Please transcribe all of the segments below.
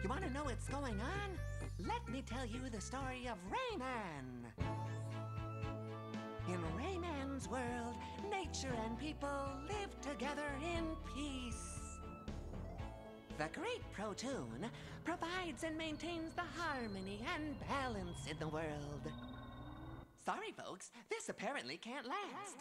You want to know what's going on? Let me tell you the story of Rayman. In Rayman's world, nature and people live together in peace. The Great Protoon provides and maintains the harmony and balance in the world. Sorry, folks, this apparently can't last.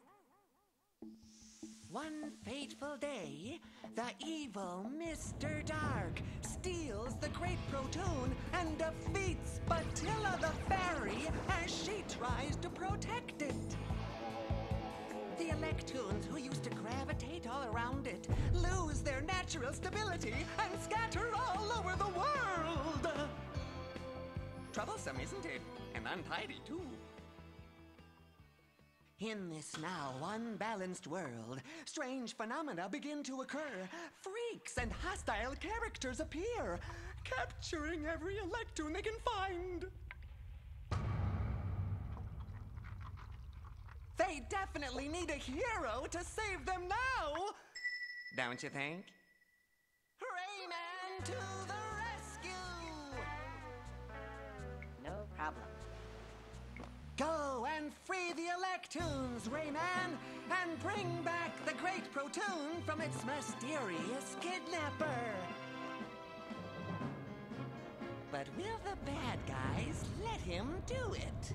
One fateful day, the evil Mr. Dark steals the Great Protoon and defeats Batilla the Fairy as she tries to protect it. The Electoons who used to gravitate all around it lose their natural stability and scatter all over the world. Troublesome, isn't it? And untidy, too. In this now unbalanced world, strange phenomena begin to occur. Freaks and hostile characters appear, capturing every Electoon they can find. They definitely need a hero to save them now! Don't you think? Rayman to the rescue! No problem. Go and free the Electoons, Rayman, and bring back the Great Protoon from its mysterious kidnapper. But will the bad guys let him do it?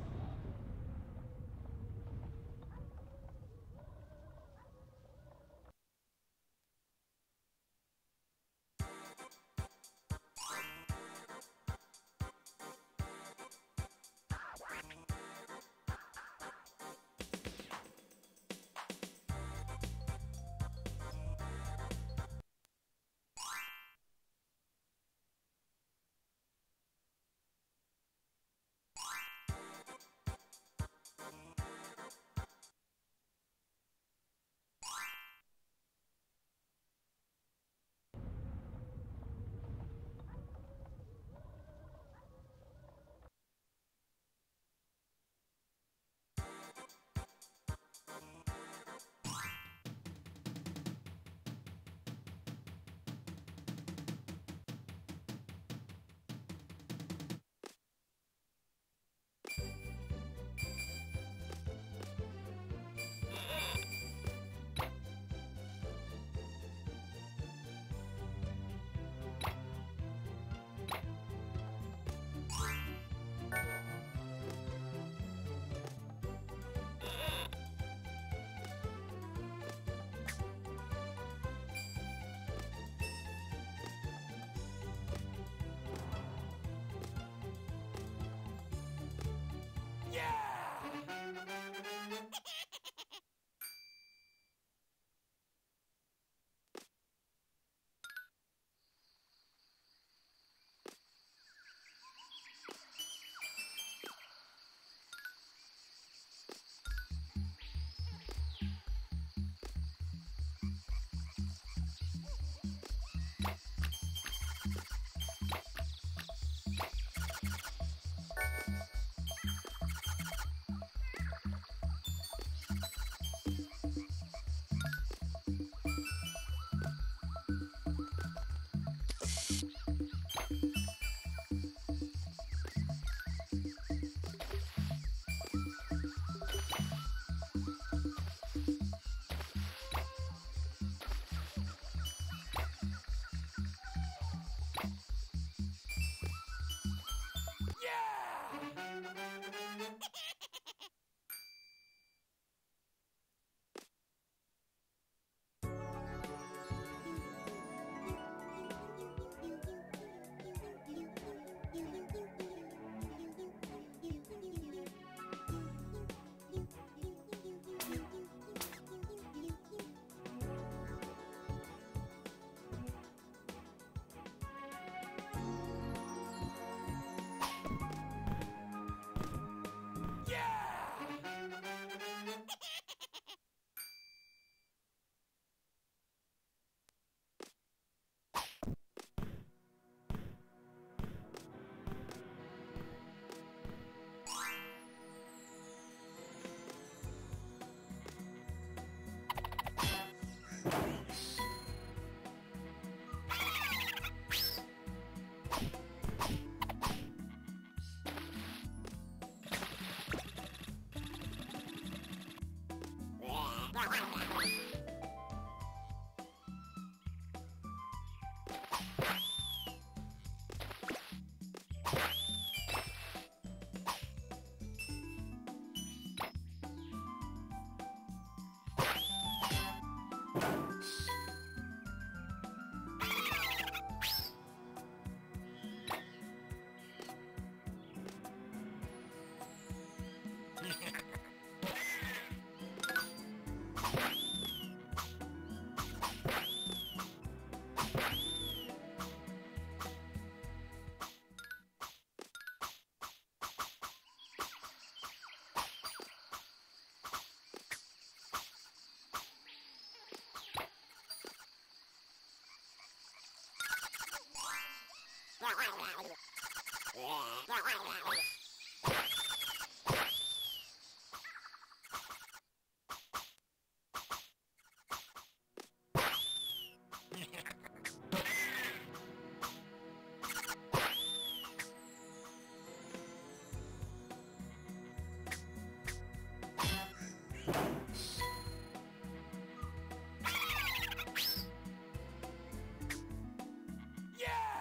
Yeah!